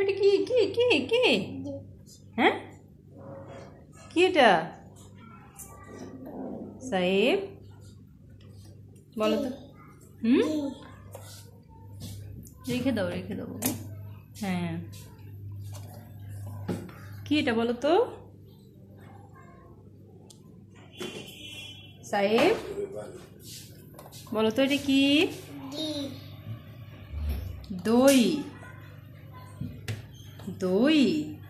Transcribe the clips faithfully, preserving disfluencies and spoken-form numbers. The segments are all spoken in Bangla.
এটা কি কি কি কি হ্যাঁ কি এটা সাহেব বলো তো হুম রেখে দাও রেখে দাও হ্যাঁ কি এটা বলো তো সাহেব বলো তো এটা কি দই দই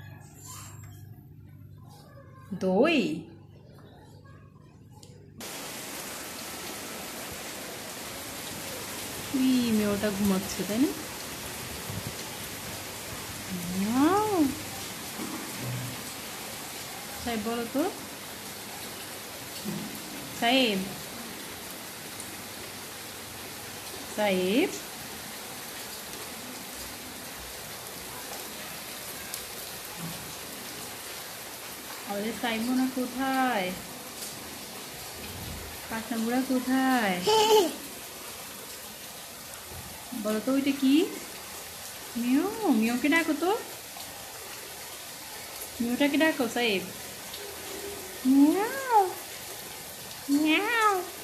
দই মেয়েটা ঘুমাচ্ছে তাই না সাহেব বলো তো সাহেব সাহেব আমাদের সাহেব বোনা কোথায় কাঁচা বুড়া কোথায় বলো তো ওইটা কি মিও মিওকে ডাকো তো মিওটাকে ডাকো সাহেব মিয়াও মিয়াও